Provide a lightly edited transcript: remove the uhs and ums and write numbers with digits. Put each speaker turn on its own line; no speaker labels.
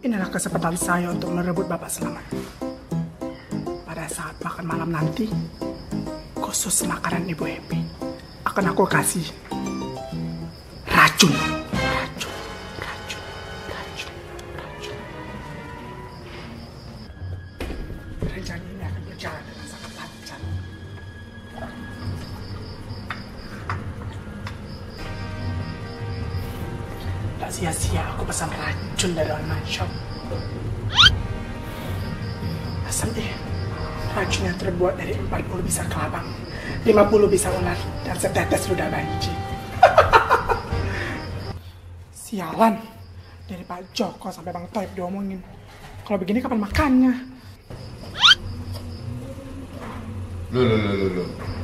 Inilah kesempatan saya untuk merebut Bapak Selamat. Pada saat makan malam nanti, khusus makanan Ibu Happy, akan aku kasih racun. Rencana ini akan berjalan dengan sangat lancar. Tak sia-sia aku pesan racun dari online shop. Asal racun yang terbuat dari 40 bisa kelabang, 50 bisa ular, dan setetes ludah banci. Sialan, dari Pak Joko sampai Bang Toib diomongin. Kalau begini kapan makannya?
Loh.